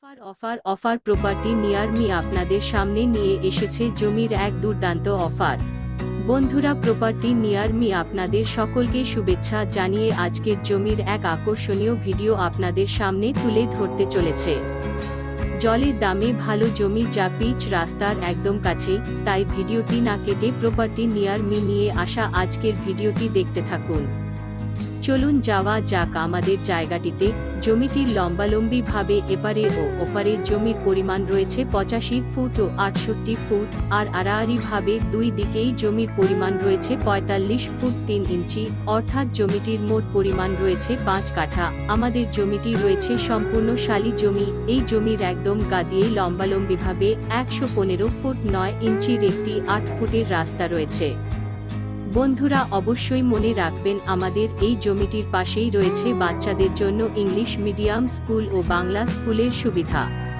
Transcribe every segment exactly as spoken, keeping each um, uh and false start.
Offer offer offer property near me আপনাদের সামনে নিয়ে এসেছে জমির এক দুর্দান্ত অফার। বন্ধুরা, প্রপার্টি নিয়ার মি আপনাদের সকলকে শুভেচ্ছা জানিয়ে আজকের জমির এক আকর্ষণীয় ভিডিও আপনাদের সামনে তুলে ধরতে চলেছে। জলের দামে ভালো জমি, যা পিচ রাস্তার একদম কাছেই, তাই ভিডিওটি না কেটে প্রপার্টি নিয়ার মি নিয়ে আসা আজকের ভিডিওটি দেখতে থাকুন। চলুন যাওয়া যাক আমাদের জায়গাটিতে। জমিটির লম্বালম্বি ভাবে এপারে ও ওপারে জমির পরিমাণ রয়েছে পঁচাশি ফুট ও আটষট্টি ফুট, আর আড়াআড়ি ভাবে দুই দিকেই জমির পরিমাণ রয়েছে পঁয়তাল্লিশ ফুট তিন ইঞ্চি, অর্থাৎ জমিটির মোট পরিমাণ রয়েছে পাঁচ কাঠা। আমাদের জমিটি রয়েছে সম্পূর্ণ শালি জমি। এই জমির একদম গা দিয়েই লম্বালম্বি ভাবে একশো পনেরো ফুট নয় ইঞ্চির একটি আট ফুটের রাস্তা রয়েছে। বন্ধুরা, অবশ্যই মনে রাখবেন, আমাদের এই জমিটির পাশেই রয়েছে বাচ্চাদের জন্য ইংলিশ মিডিয়াম স্কুল ও বাংলা স্কুলের সুবিধা।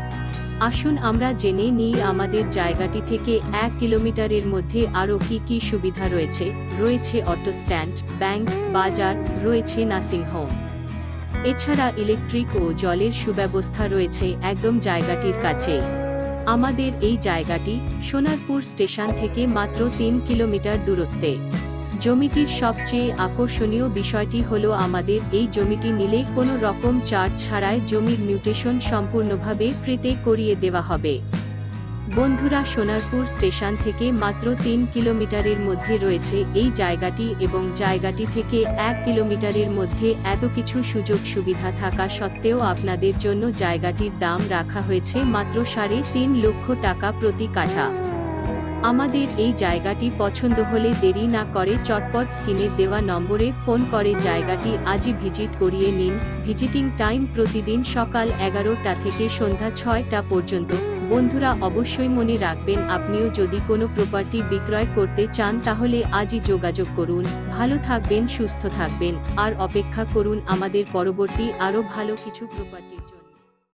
আসুন আমরা জেনে নিই আমাদের জায়গাটি থেকে এক কিলোমিটারের মধ্যে আরও কি কি সুবিধা রয়েছে। রয়েছে অটো স্ট্যান্ড, ব্যাংক, বাজার, রয়েছে নার্সিংহোম। এছাড়া ইলেকট্রিক ও জলের সুব্যবস্থা রয়েছে একদম জায়গাটির কাছে। আমাদের এই জায়গাটি সোনারপুর স্টেশন থেকে মাত্র তিন কিলোমিটার দূরত্বে। জমিটির সবচেয়ে আকর্ষণীয় বিষয়টি হলো, আমাদের এই জমিটি নিলে কোনো রকম চার্জ ছাড়াই জমির মিউটেশন সম্পূর্ণভাবে ফ্রিতে করিয়ে দেওয়া হবে। বন্ধুরা, সোনারপুর স্টেশন থেকে মাত্র তিন কিলোমিটারের মধ্যে রয়েছে এই জায়গাটি, এবং জায়গাটি থেকে এক কিলোমিটারের মধ্যে এত কিছু সুযোগ সুবিধা থাকা সত্ত্বেও আপনাদের জন্য জায়গাটির দাম রাখা হয়েছে মাত্র সাড়ে তিন লক্ষ টাকা প্রতি কাঠা। আমাদের এই জায়গাটি পছন্দ হলে দেরি না করে চটপট স্ক্রিনে দেওয়া নম্বরে ফোন করে জায়গাটি আজই ভিজিট করিয়ে নিন। ভিজিটিং টাইম প্রতিদিন সকাল এগারোটা থেকে সন্ধ্যা ছয়টা পর্যন্ত। বন্ধুরা, অবশ্যই মনে রাখবেন, আপনিও যদি কোনো প্রপার্টি বিক্রয় করতে চান তাহলে আজই যোগাযোগ করুন। ভালো থাকবেন, সুস্থ থাকবেন, আর অপেক্ষা করুন আমাদের পরবর্তী আরও ভালো কিছু প্রপার্টির জন্য।